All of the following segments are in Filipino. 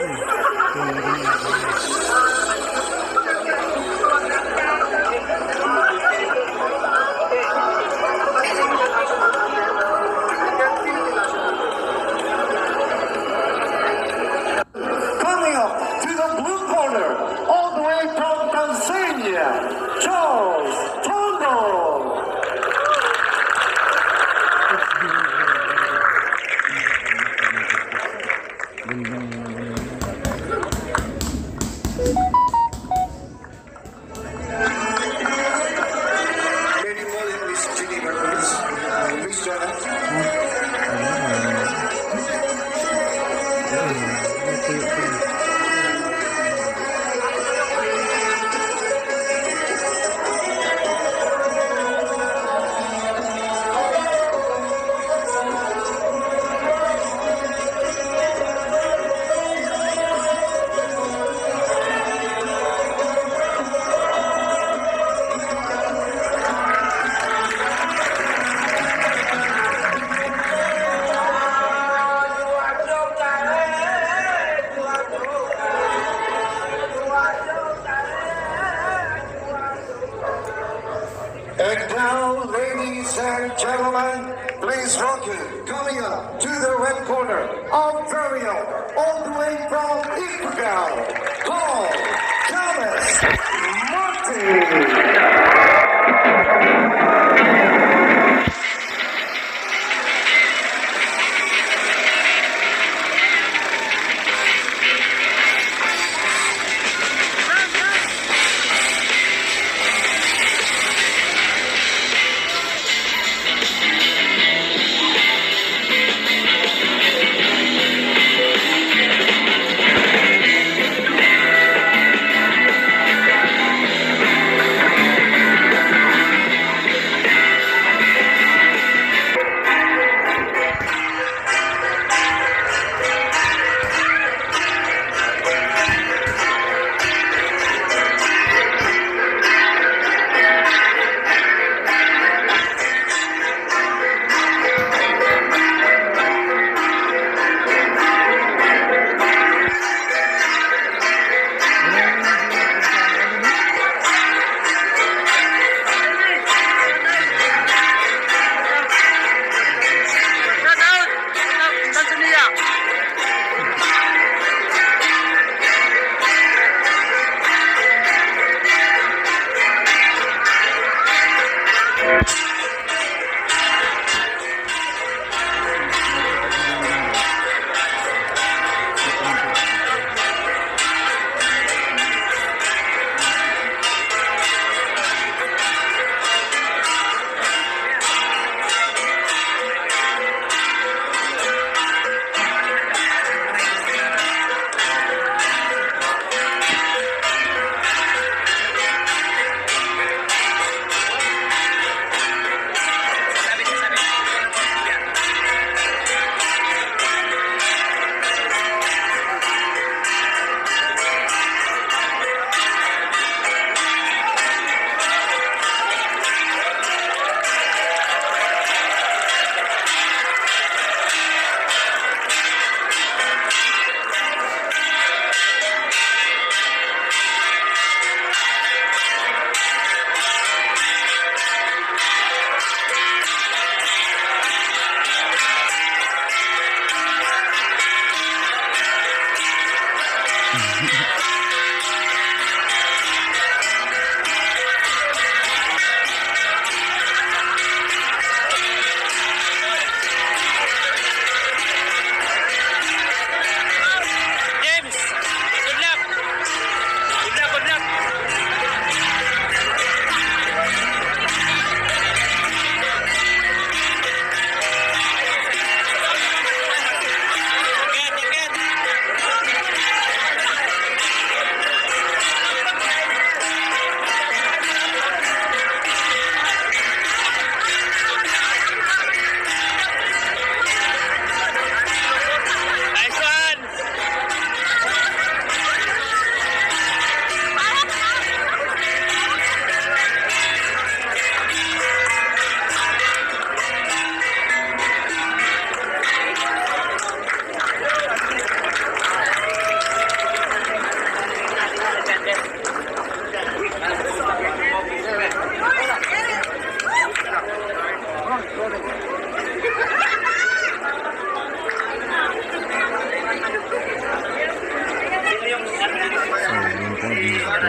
Coming up to the blue corner, all the way from Tanzania, Charles Tondo. Lady Molly, Miss Geneva, please join us. And now, ladies and gentlemen, please welcome, coming up to the red corner, our very own, all the way from Portugal, Paul Thomas Martin.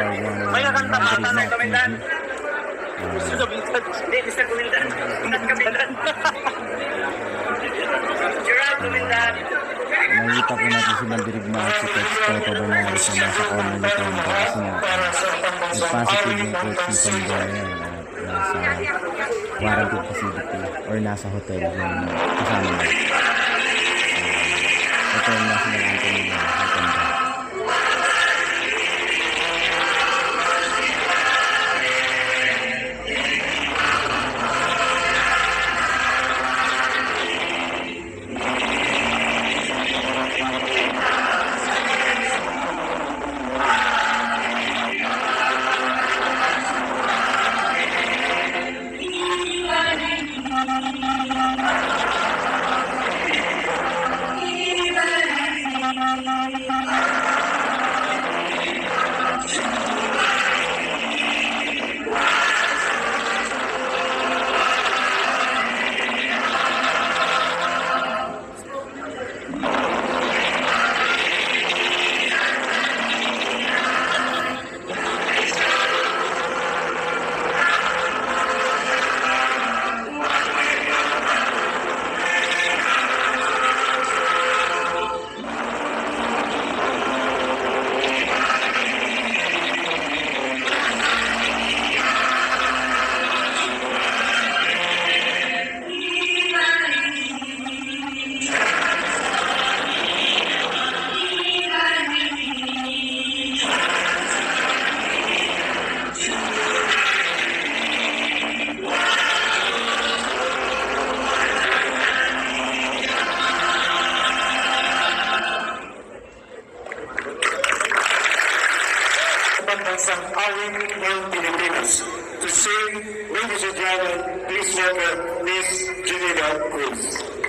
May nakanta pa tanong Kumindan. Mr. Kumindan. Ingat Kumindan. Gerald Kumindan. Nakita po natin si Mandirigma at si Coach Toto Bernales na nasa corner ni Tondo kasi nga nag-positive yung coach ni Tondo ngayon at nasa quarantine facility or nasa hotel yung kasama niya. Ito yung national anthem nila sa Tondo. Bansang awit ng Pilipinas. To sing, ladies and gentlemen, please welcome Miss Janina Cruz.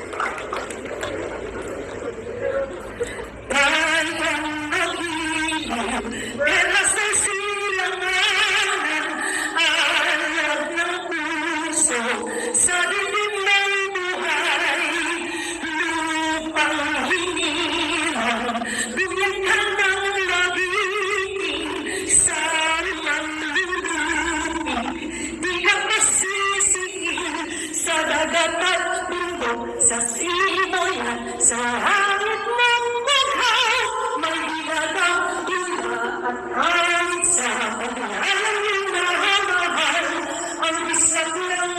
Sa dilim ng buhay, lupang hinihan, bumigyan ng labitin, sa limang lulupin, di ka masisiin, sa dagat at bundok, sa simoyan, sa hangit ng bughaw, maligad ang tula at hangit sa pagkahalan ng nahamahal, ang bisag ng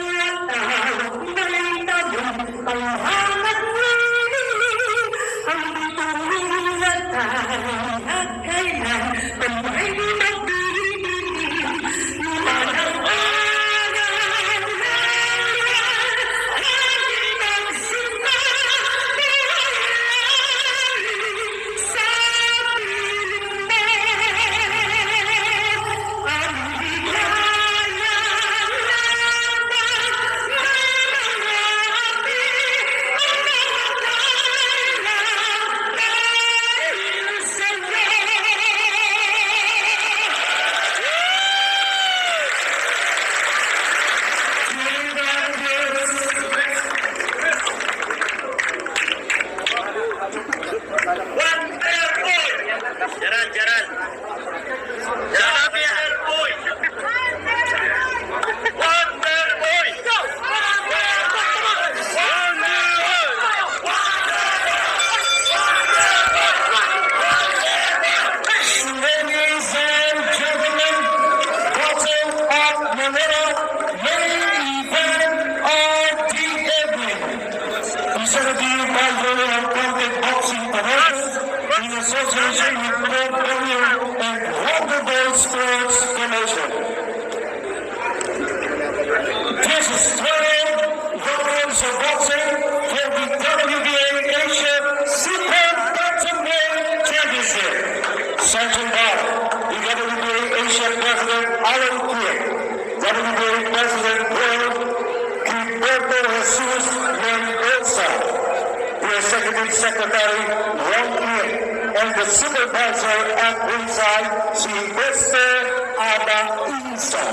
panghangat nilin ang bitulungan tayo at kailan pamay magbibigin luman ang aral hangin ang sinabi sa piling mo ang ligaya Jaran. Wonder Boy. Wonder Boy. Ladies and gentlemen, bottom of Manila, main event of the evening. Presented to you by Royal Contact Boxing Promotions in association with Bob William and Wonder Boy Sports Promotion. This is 12 veterans of boxing for the WBA Asia Super Bantamweight Championship. Sergeant Bob, the WBA Asia President Alan Quick, WBA President Bill Gilberto Jesus Mendoza, the Executive Secretary Ron Quick, and the Supervisor at ringside, Sylvester Aba Insa.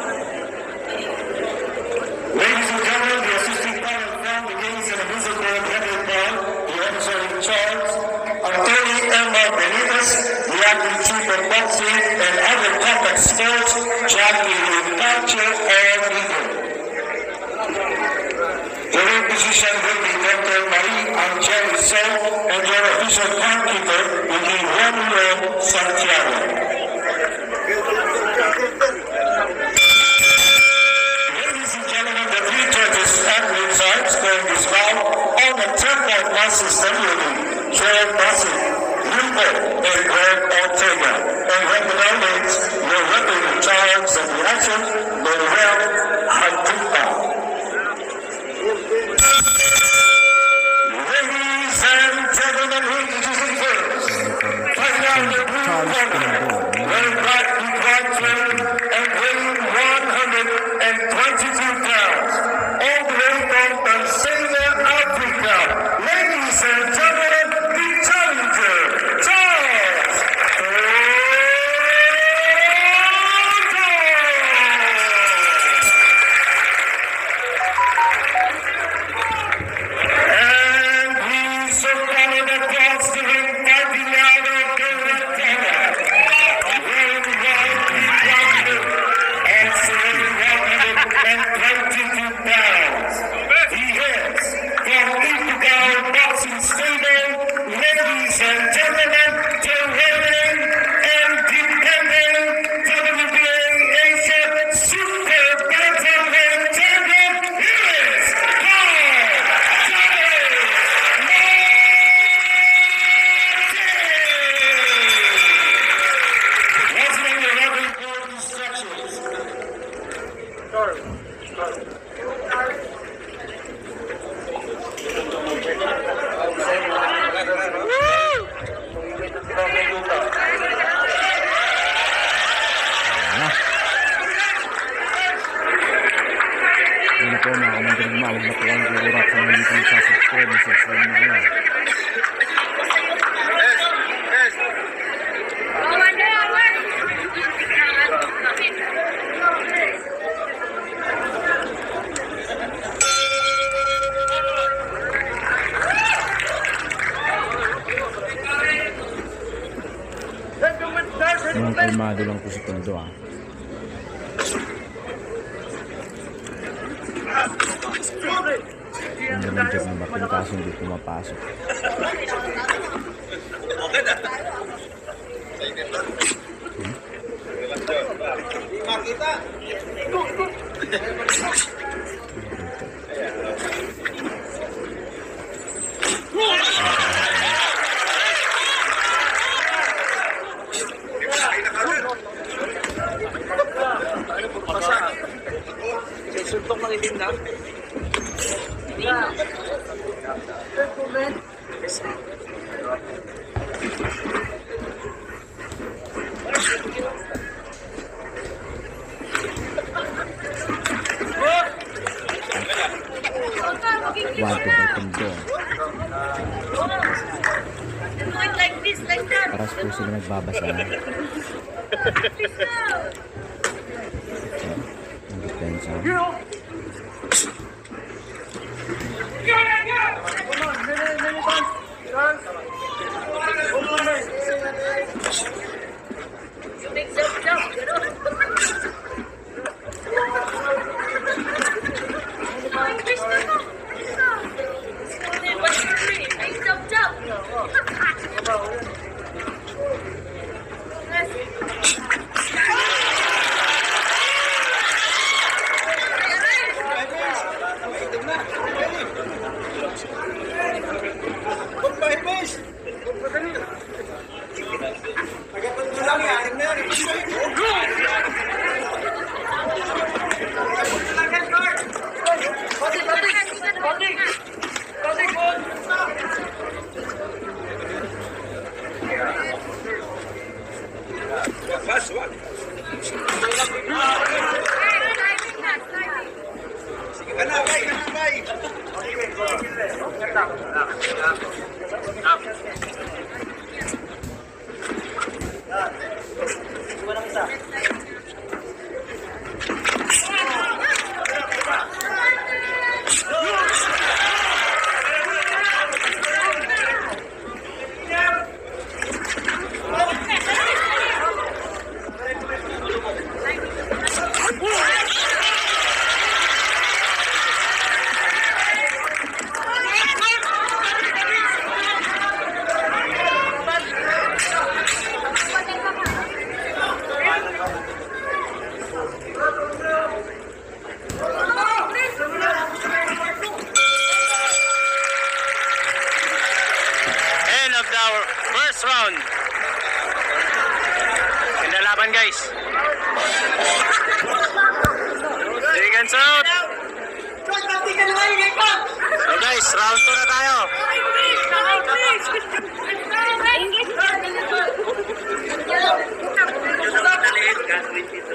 Ladies and gentlemen, the assisting panel from the Games and Amusement Club headed by the officer in charge, Attorney Emma Benitez, the acting chief of boxing, and other combat sports, champion in culture and legal. Your position will be Dr. Marie Angel Sow, and your official timekeeper will be Romeo Santiago. Ladies and gentlemen, the three judges athletes are scoring this bout on the 10-point pass system will be Joel Bassett, Limbo, and Greg Ortega. And when the bell rings, your referee in charge of the action, Manuel Hatupa. Ladies and gentlemen, who introducing first? Find out the blue corner, wearing black and white training and weighing 122 pounds, all the way from Tanzania, Africa. Ladies and gentlemen, the challenger, Charles and he's so coming across the ring, fighting out of the red corner. Wearing white and weighing 122 pounds. He is from Ipugal Boxing Stable, ladies and gentlemen, the reigning and defending WBA Asia Super Bantamweight champion, here is What's in your other important instructions? Yun po mga kamandirigma, huwag na po ang kukurap sa mga itong subscribe na kayo. Mga kalmado lang po si Tondo Ang naman dyan ng bakil kaso hindi pumapasok. Suntok ng itim na. Wato ba Tondo? Paras po sila nagbabasa. Ang depensa. Yan guys. Seconds out. So guys, round 2 na tayo. Maliit, gagawin dito.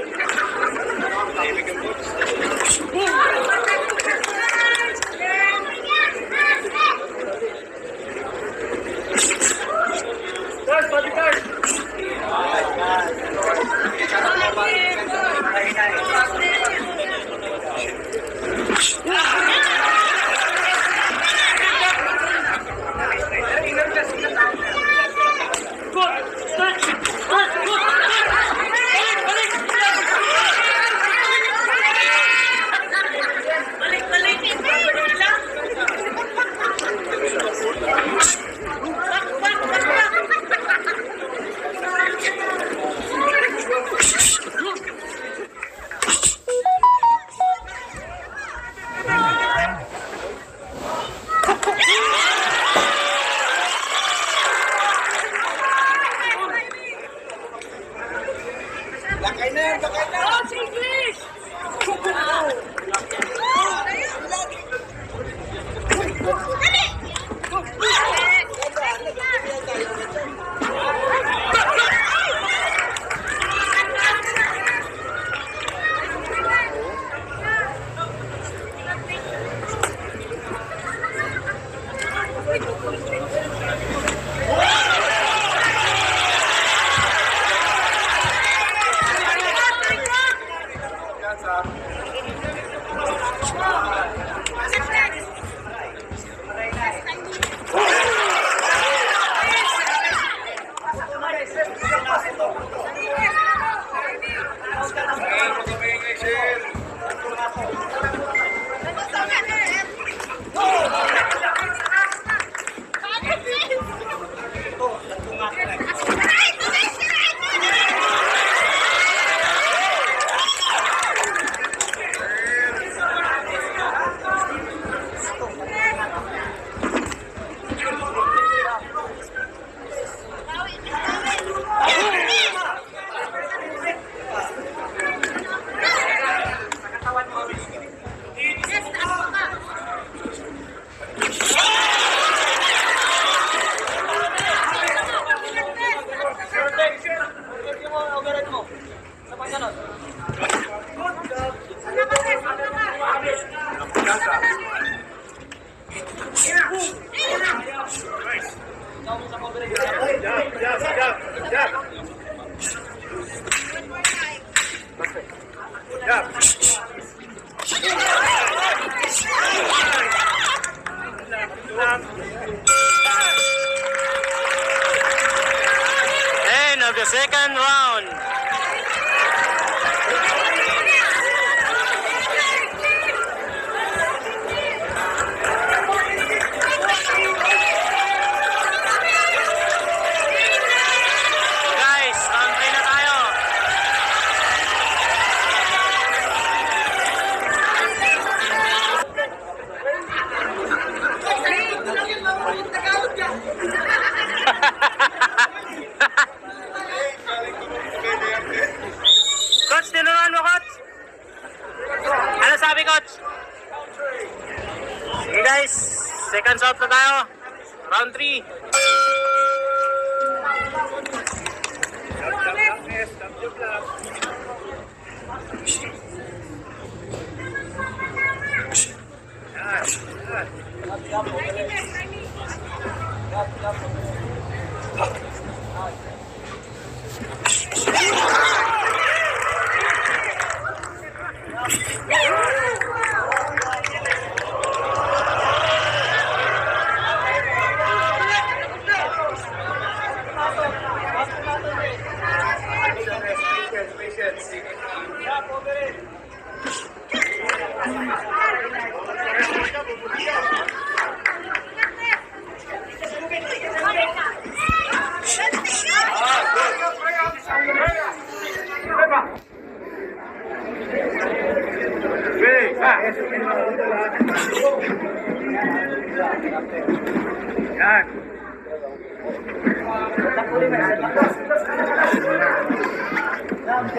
End of the second round. Guys, round 3 na tayo. Coach, tinuruan mo, Coach? Ano sabi, Coach? Okay guys, seconds out na tayo. Round 3. Let's go.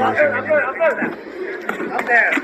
Up there.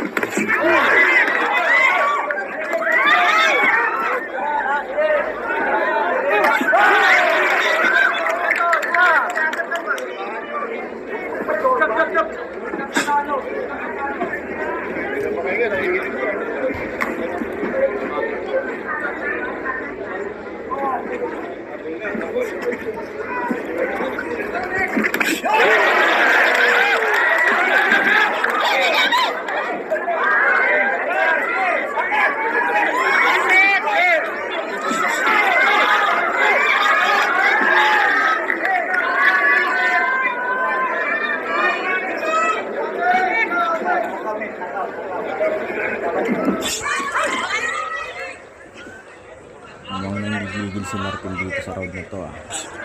Mukhang nanggigigil si Martin dito sa road na to ah.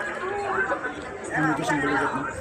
Dito siyang balikat no?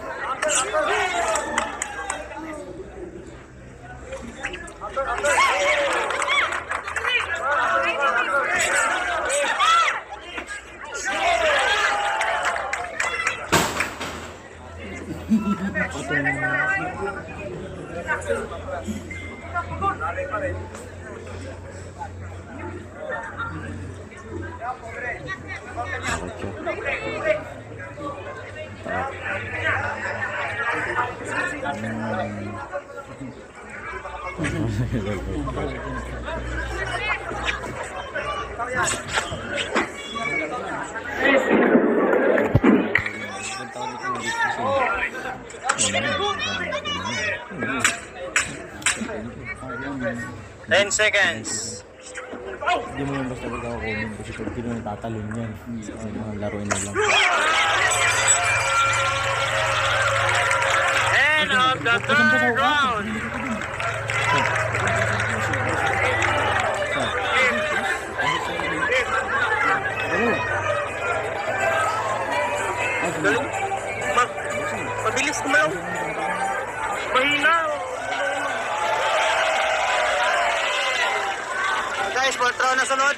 Ten seconds. Hindi mo yung basta pagkakakumin kasi pag hindi mo tatalon yan. Mga laruin na lang. End of the third round. Galing. Mabilis kumalaw. Mahina. Guys, fourth round na sunod.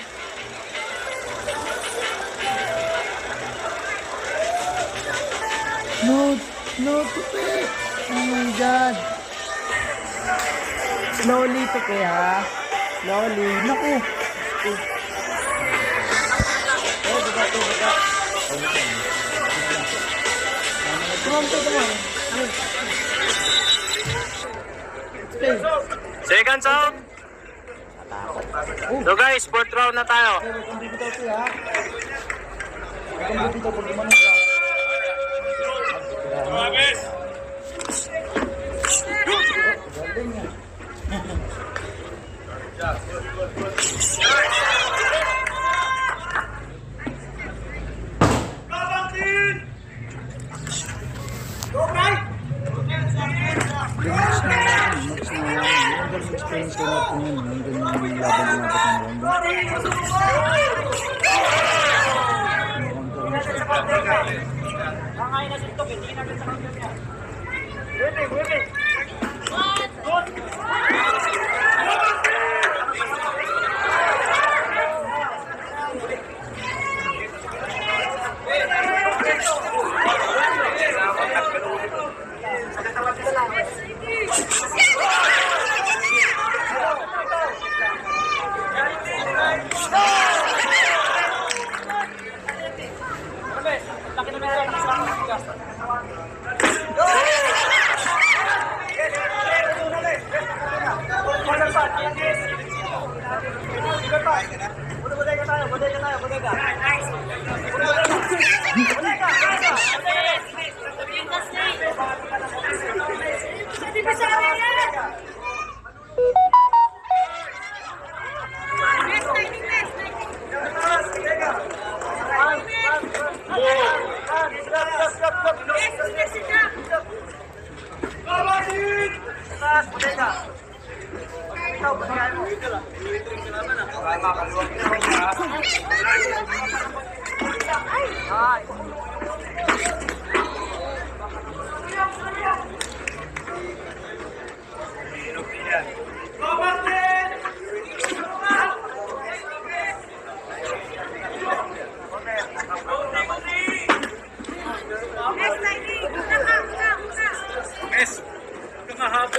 No, tupi! Oh my God! Slowly, tupi ha? Slowly. Naku! Seconds out. So guys, fourth round na tayo.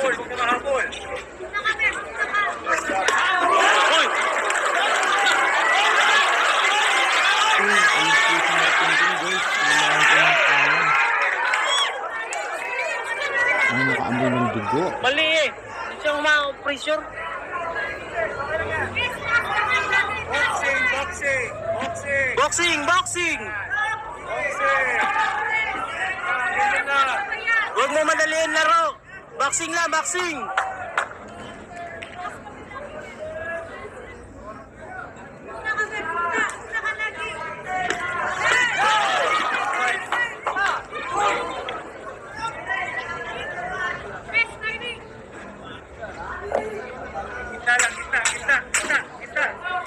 mahabol, huwag ka mahabol. Uy! Ano nakaamoy ng dugo? Mali eh. Siyang ma-pressure. Boxing, boxing, boxing, Boxing! Boxing! boxing. Ganyan na. Huwag mo madaliin laro. Boxing lang, boxing! Kita lang, kita.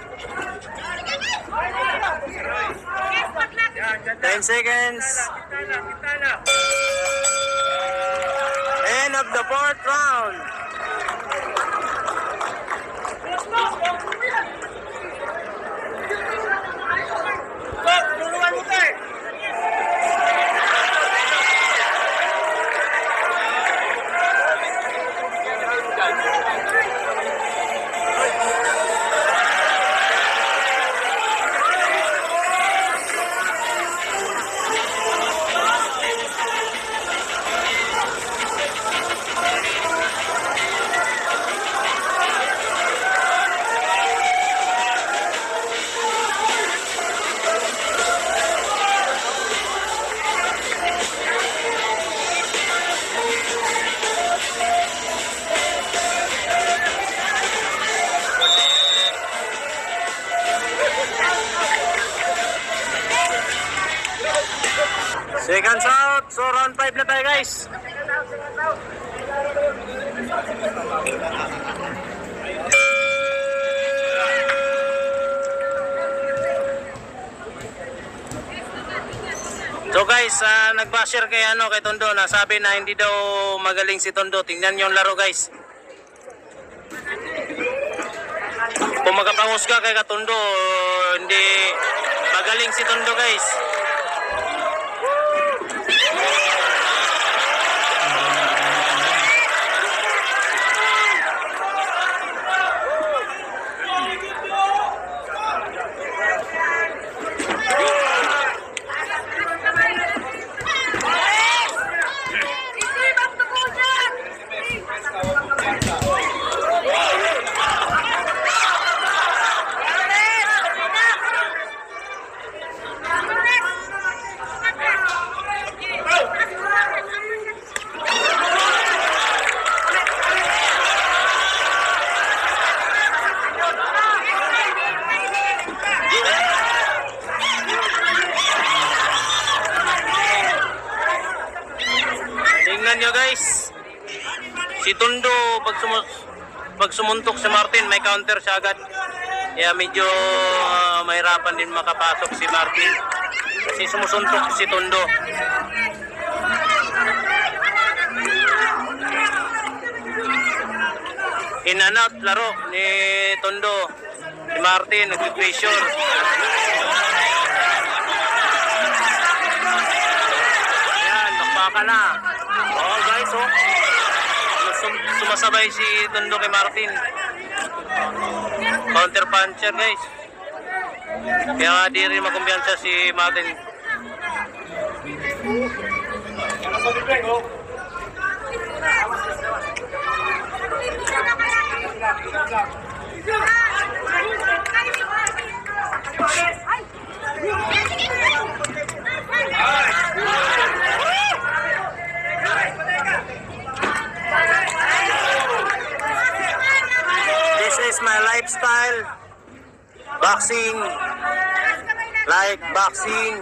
Yan, yan 10 seconds. Kita lang. End of the 4th round. Stop! Tulungan mo tayo! Seconds out. So round 5 na tayo guys. So guys, nag-basher kay Tondo na sabi na hindi daw magaling si Tondo. Tingnan niyo yung laro guys. Kung magpangusga kay Katondo, hindi magaling si Tondo guys. Tingnan nyo guys, si Tondo pag sumuntok si Martin may counter siya agad. Kaya medyo mahirapan din makapasok si Martin kasi sumusuntok si Tondo. In and out laro ni Tondo. Si Martin nag-pressure. Yan, nakbaka na. Oh guys, oh. Sumasabay si Tondo kay Martin. Counter puncher guys. Kaya nga di rin makumbiyansa si Martin. This is my lifestyle. Boxing. Like boxing.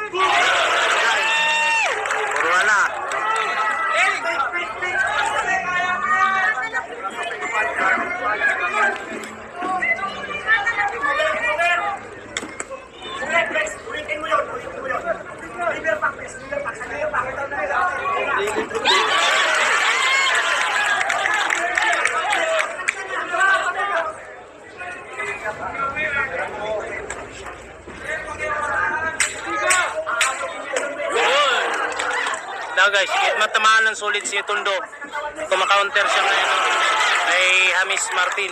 Puro na. tinamaan ng sulit si Tondo. Kumakaunter siya ngayon kay James Martin.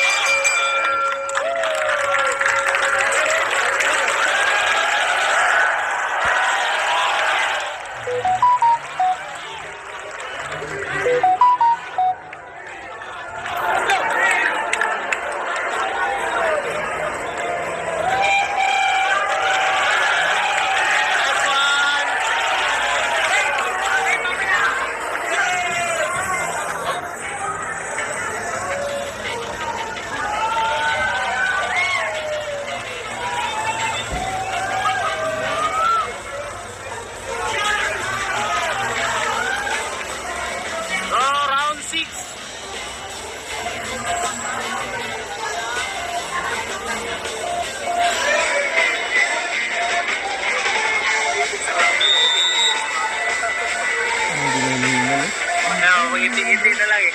Round 6. Hindi na hinihingal eh. Kaya mag-iting-iting na lang eh.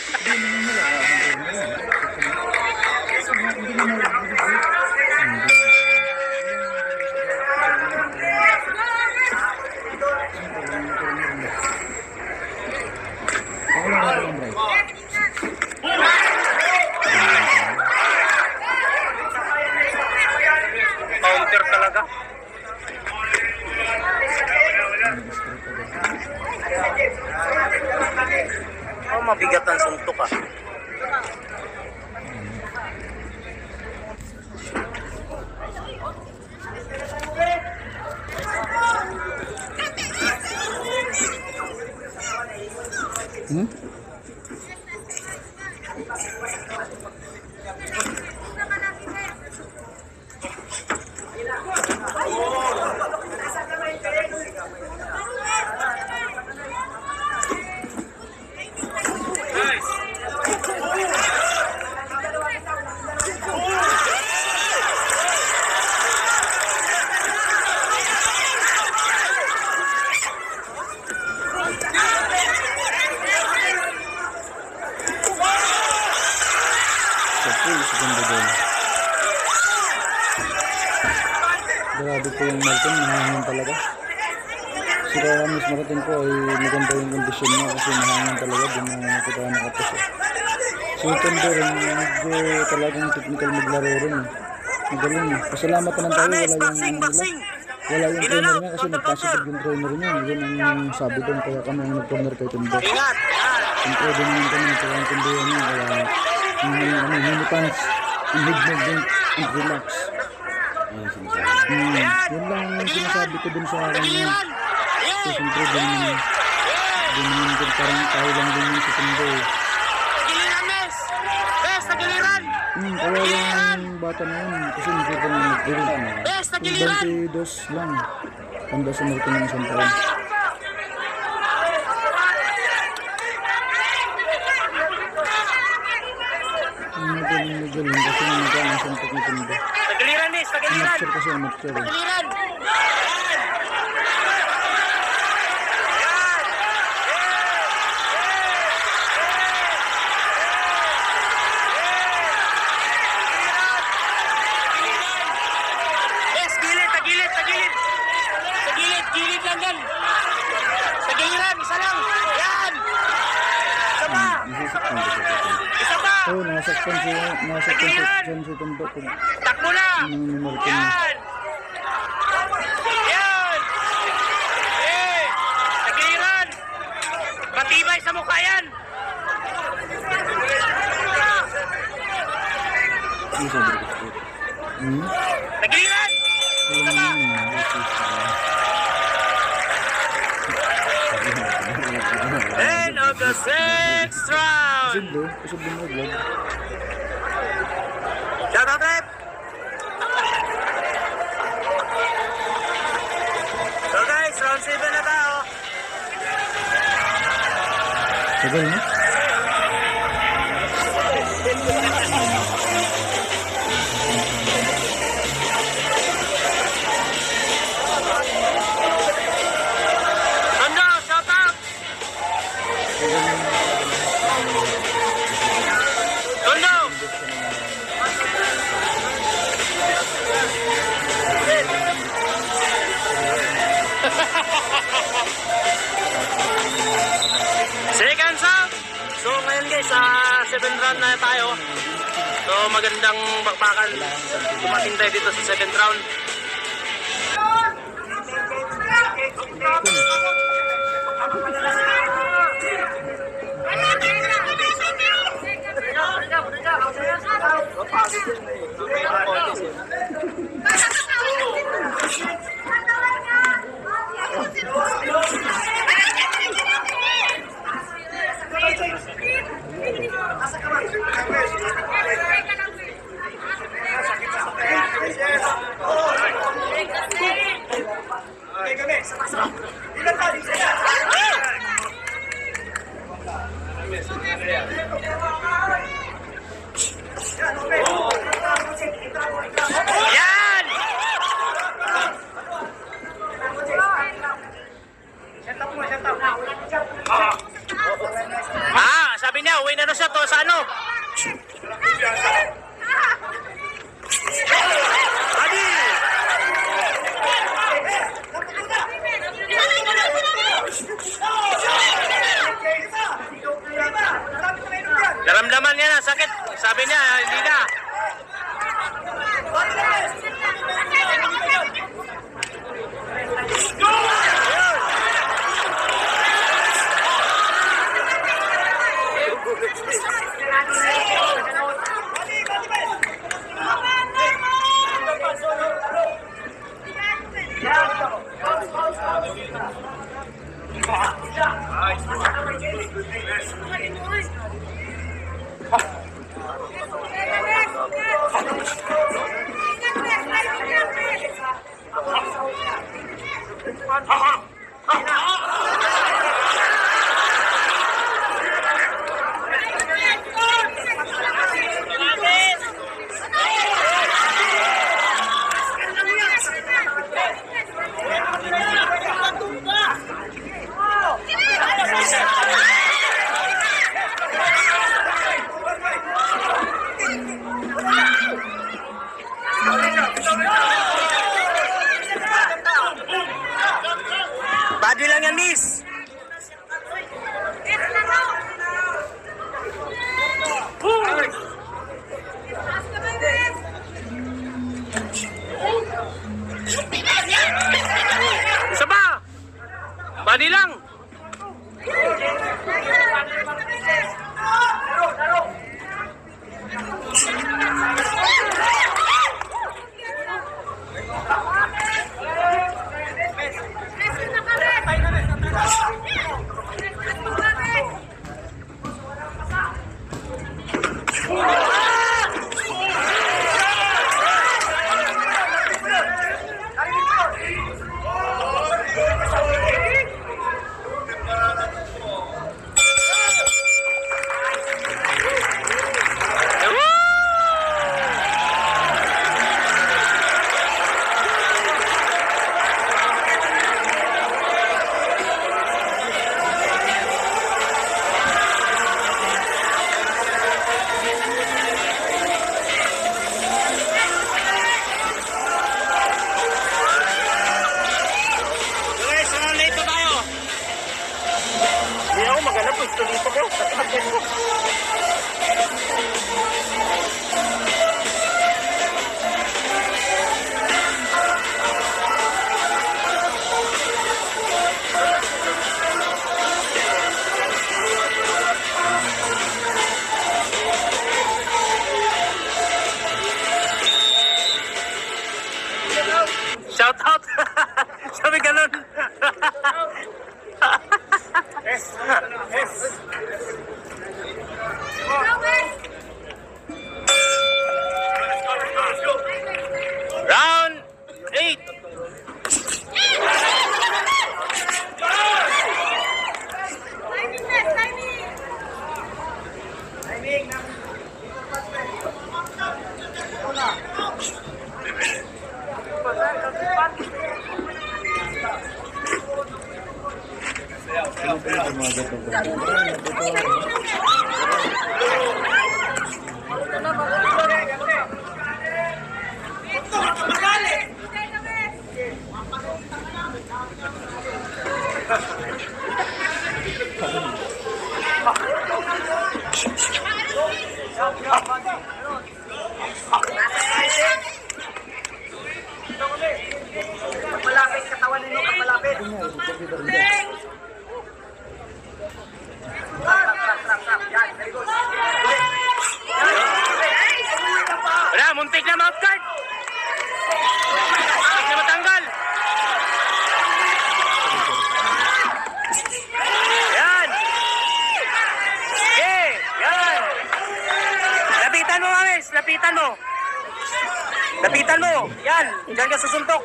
Wala na rin break. Counter talaga. Oh, mabigat ang suntok ah. Hmm? Ganda doon. Grabe po yung Martin, mahangin talaga. Si James Martin po ay maganda yung kondisyon niya kasi mahangin talaga. Doon na nakita ka nakapos eh. Si Tondo rin, medyo talagang technical maglaro rin eh. Magaling eh. Pasalamat na lang tayo, wala yung trainer niya kasi nagpositive yung trainer niya. Yun ang sabi doon, kaya kami ang nag-corner kay Tondo. Siyempre, din naman kami nagkakantindihan niya, kaya mini pants, ang head movement, and relax. Yun lang yung sinasabi ko dun sa akin niya. So, siyempre, din naman din parang tayo lang din yung Tondo eh. Kaya yung bata na yun, kasi nakita na nag-irin. Yung 22 lang, tanda sa Martin ng isang taon. Magaling kasi nagkaan ang suntok ni Tondo. Tagiliran Miss, tagiliran. Amateur kasi amateur eh. Tagiliran. Yes, gilid, tagilid, tagilid. Tagilid, gilid lang yan. Tagiliran, isa lang. Yan. Isa pa. Nasasaktan ko sa Tondo. Isa pa. Oo, nasasaktan si Tondo. Takbo na. Ni Martin. Yan. Yan. Eh, tagiliran. Matibay sa mukha yan. Ano sabi ko? Tagiliran. End of the sixth round. Kusog din mo vlog. Shout out, Rep. So guys, round 7 na tao. Tagal na? Tondo, shout out. Tondo. 7th round na tayo. So magandang bakbakan. Dumating tayo dito sa 7th round. Yan! Sabi niya, uwi na siya to sa ano? Adi! Naramdaman niya na sakit. Sabi niya, hindi na. Body lang yan, miss. Isa pa. Body lang. Shout out. Sabi ganun. Round 8. Malapit, katawan ninyo, malapit. Wala, muntik na mouth guard. Muntik na matanggal. Yan. Okay, yan. Lapitan mo, Mames. Lapitan mo. Lapitan mo. Yan. Diyan ka susuntok.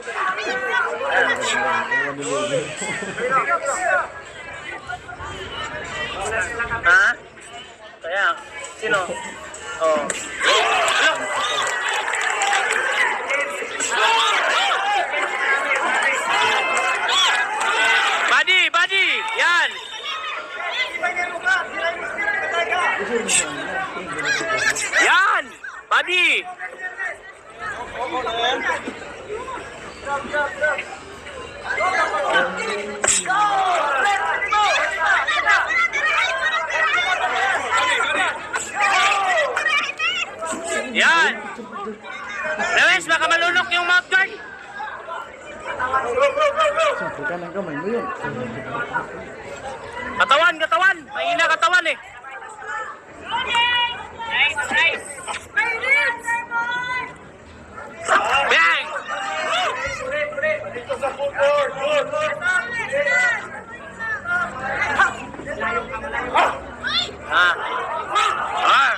Ha? Kaya, sino? Oh. Ano? Body! Yan! Yan! Body! Yan! Lewis, baka malunok yung mouth guard. Saka ng kamay mo yun. Katawan! Mahina katawan eh. Nice! Bang! Dito sa footboard. Ah. Ah.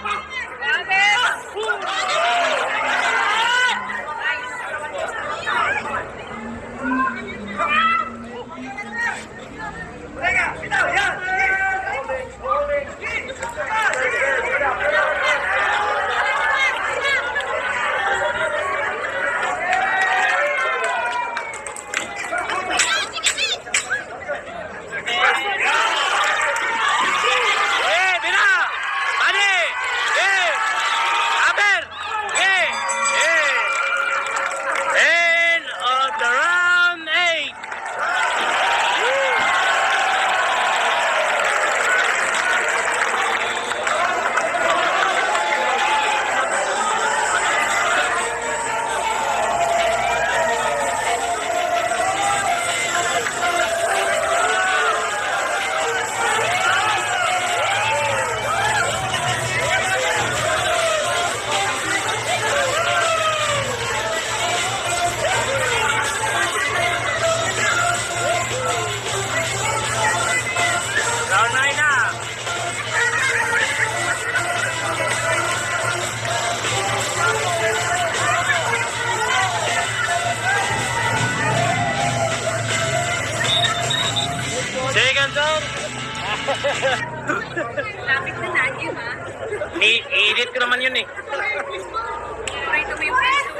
Lapit na natin, ha? I-edit ko naman yun eh. Prito mo yung prito.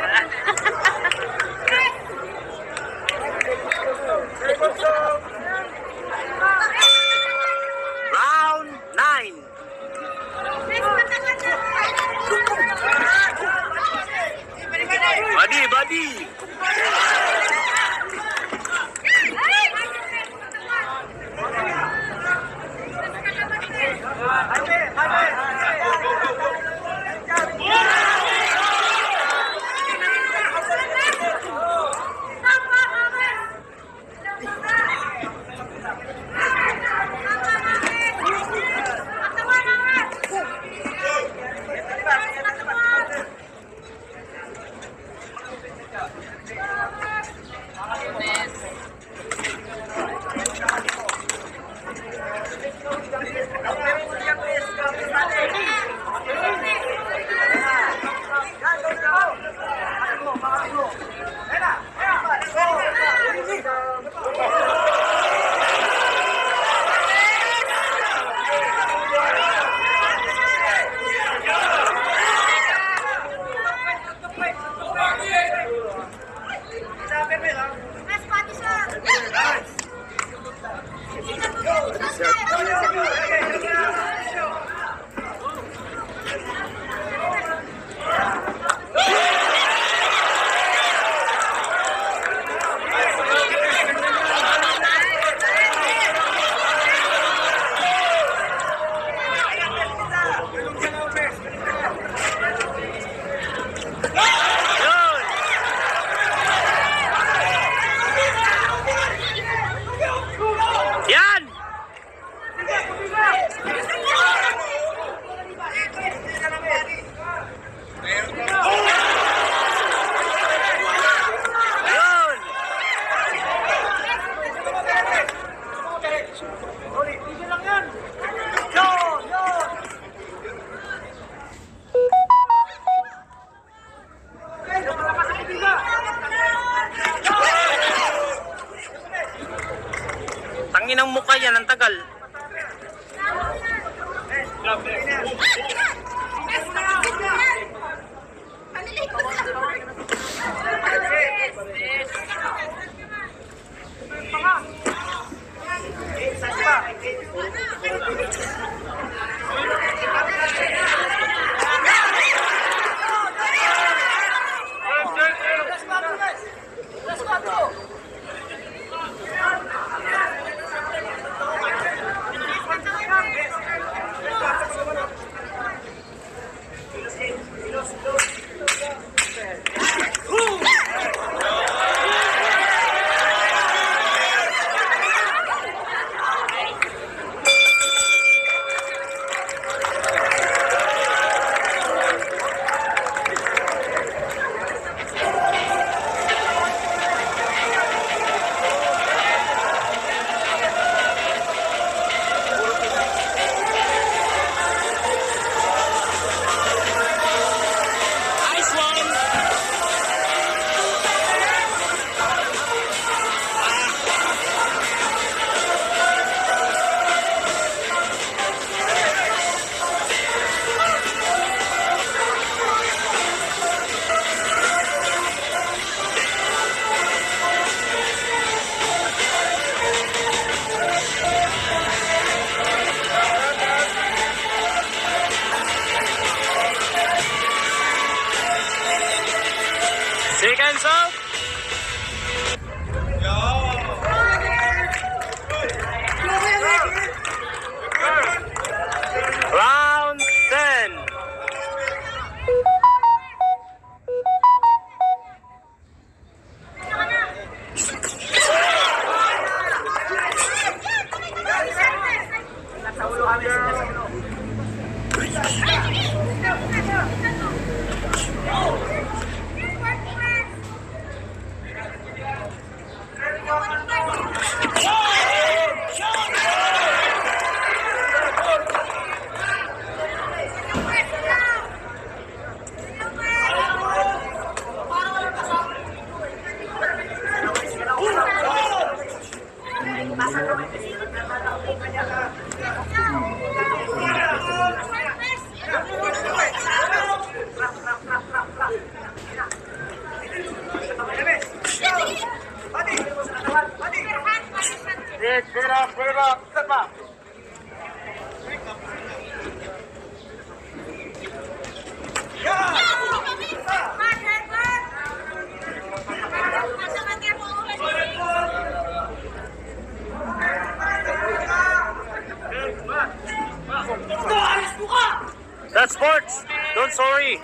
Round 9. Body! Mas pati siya. Tigil lang yan. Yun! Yun! Tangin ang mukha yan, ang tagal. Seconds out. Round 10. Get up, step up. That's sports. Don't sorry.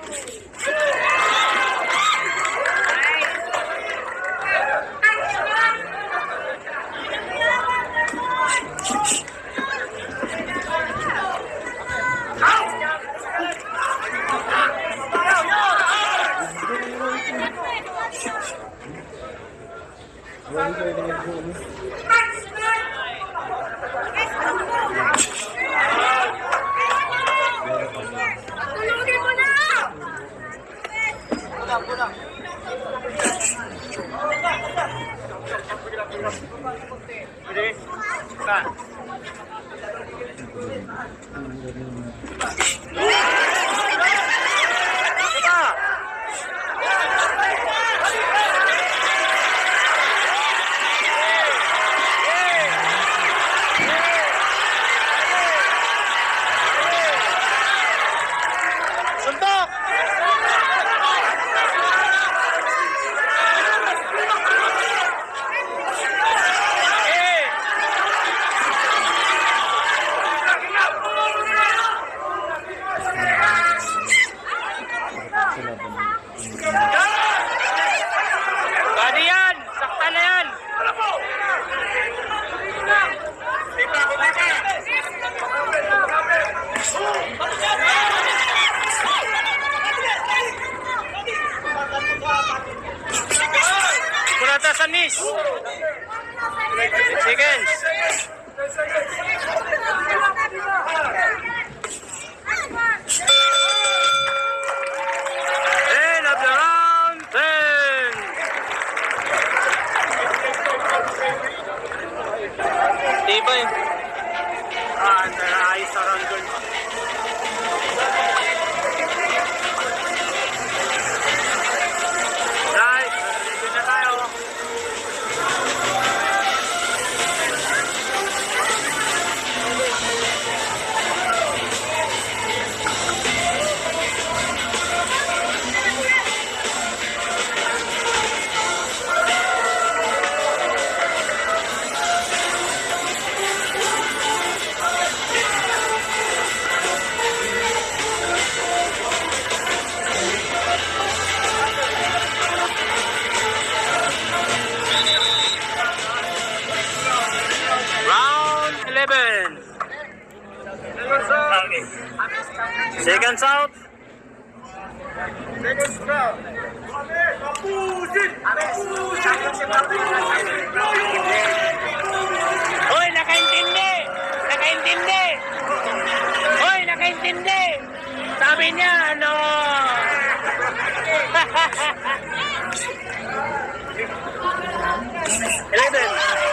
Tulungin mo na! Badi yan! Sakta na yan! Kurata sa knees. Seconds. Okay. Seconds out. Hoy, nakaintindi! Nakaintindi! Hoy, nakaintindi! Sabi niya, ano? Eleven.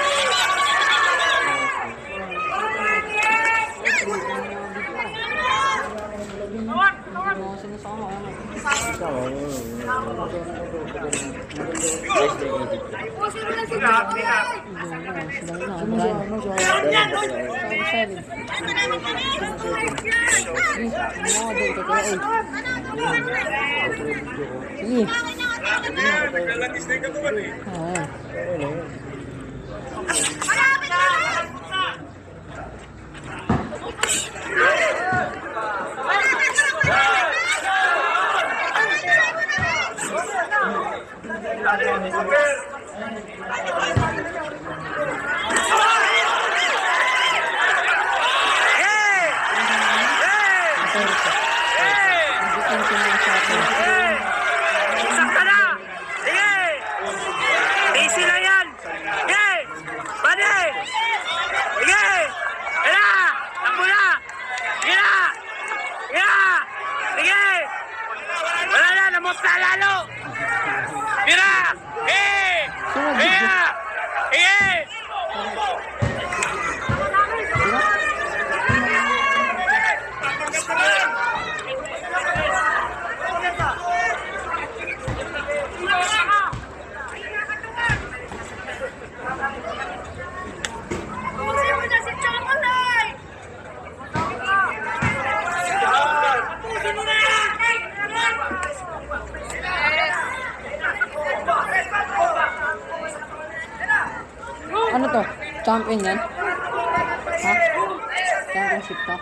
Ano to? Champion yan? Ha? Championship to?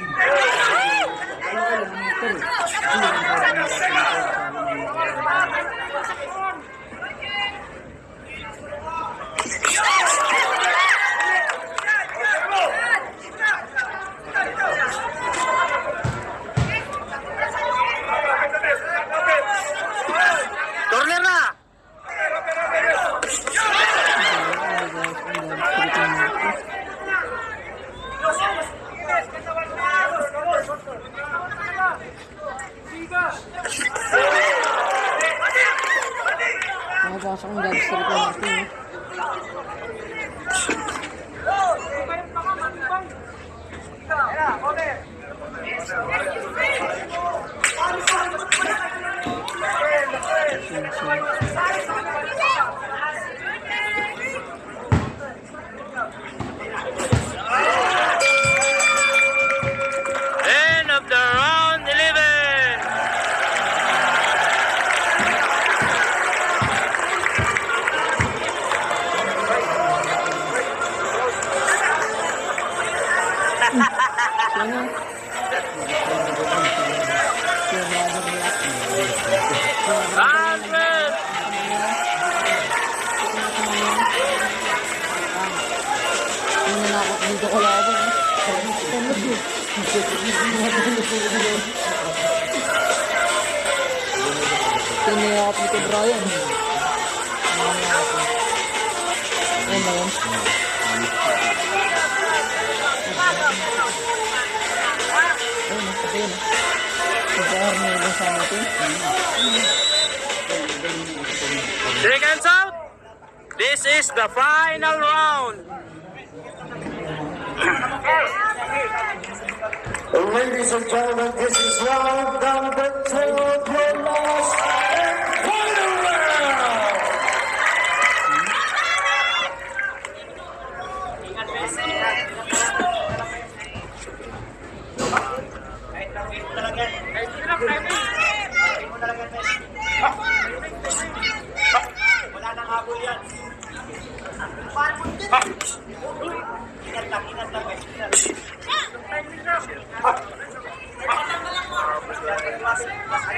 Corner na! Nakapasok ang gagster ko natin. End of the round 11. Alfred! Hindi na ako dito ko laban. Tiniyakap ni kay Brian. Ayun ba yun? Ayun, nasa yun. Nasa na yun sa natin. Seconds out. This is the final round. Ladies and gentlemen, this is round number 2 of your last and final round. Wala nang habol yan. Ingat lang, guys.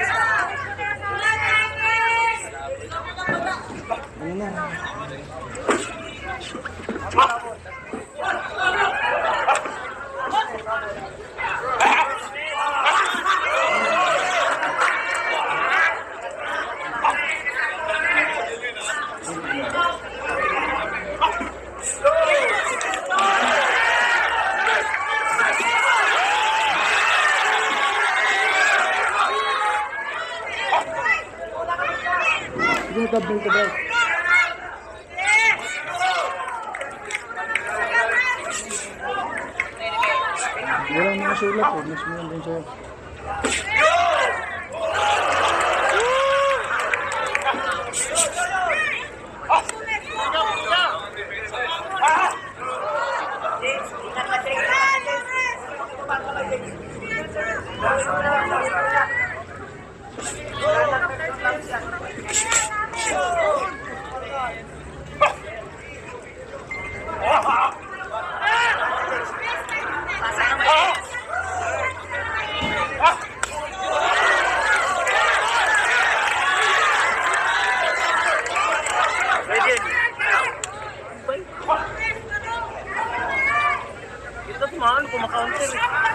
Baliktad, baliktad. Walang mga sulat po. Mas meron din sa'yo. Ito tumaan, kumakaunter.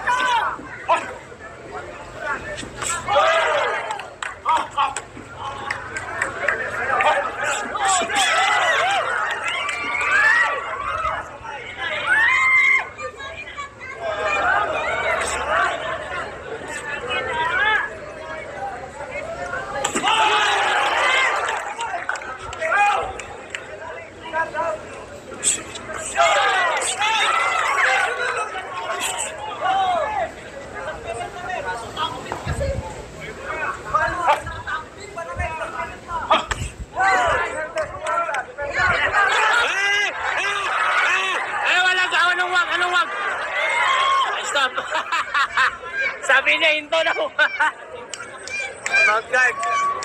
Stop. Sabi niya, hinto na ako. Mag-guard.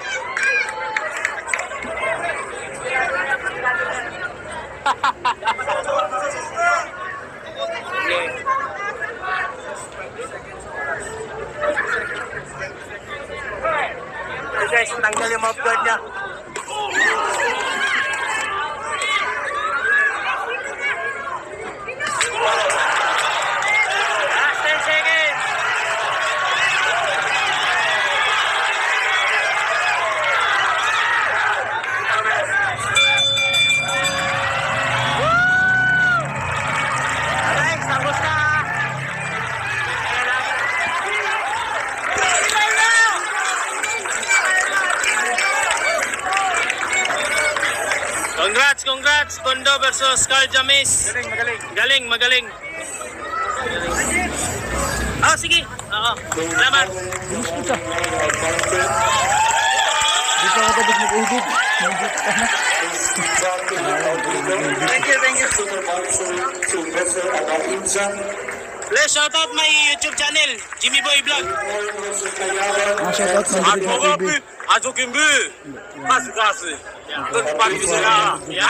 Okay guys, tanggal yung mouth guard niya. Congrats, Tondo versus Carl Jamis. Galing, magaling. Ah, sige. Oo. Salamat. Di pa ako dapat mag-edit. Thank you. Please shout out my YouTube channel, Jimmy Boy Vlog. Shoutout Mandirigma TV. 아주 김비. 가스. 또 빨리 주세요. 야.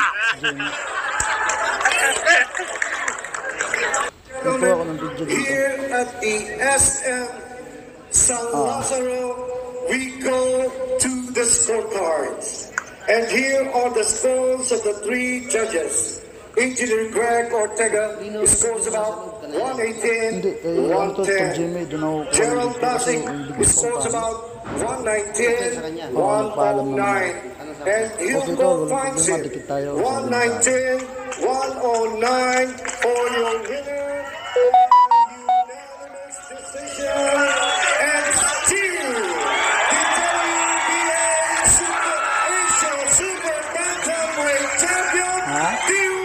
Nagpo ako ng video dito. Here at the SM San Lazaro, we go to the scorecards. And here are the scores of the three judges. Engineer Greg Ortega scores about 118, Hindi, ano to, pag Jimmy, 110. doon ako Gerald kasi Basing yung biggest scores kong about 119, Oo, nagpaalam 109. And Okay, Hugo tol, walang finds problema, it dikit tayo. 119, 109 for your winner. Unanimous decision. And still, the WBA Super Asia Super Bantamweight champion, the